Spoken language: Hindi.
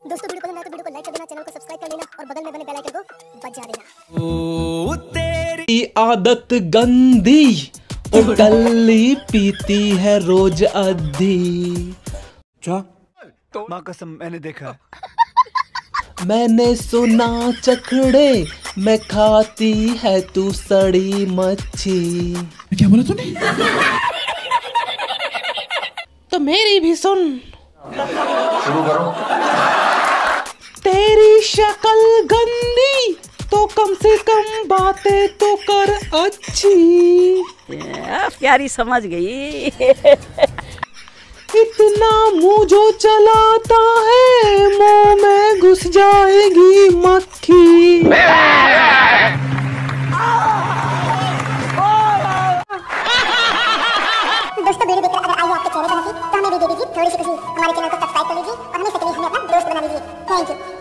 दोस्तों वीडियो पसंद आए तो वीडियो को लाइक कर देना, चैनल को सब्सक्राइब कर लेना और बगल में बने बेल आइकन को बजा देना। ओ तेरी आदत गंदी ओ टल्ली पीती है रोज अद्धी। तो माँ कसम मैंने देखा। मैंने सुना चखड़े में खाती है तू सड़ी मच्छी। क्या बोला तूने? तो मेरी भी सुन। शुरू करो। तेरी शक्ल गंदी तो कम से कम बातें तो कर अच्छी। प्यारी समझ गई। इतना मुंह जो चलाता है मुंह में घुस जाएगी मक्खी। दोस्तों वीडियो देखकर अगर आई आपके चेहरे पर हंसी तो हमें भी दे दीजिए थोड़ी सी खुशी। हमारे चैनल को सब्सक्राइब कर लीजिए और हमें अपना दोस्त बना लीजिए। Thank you.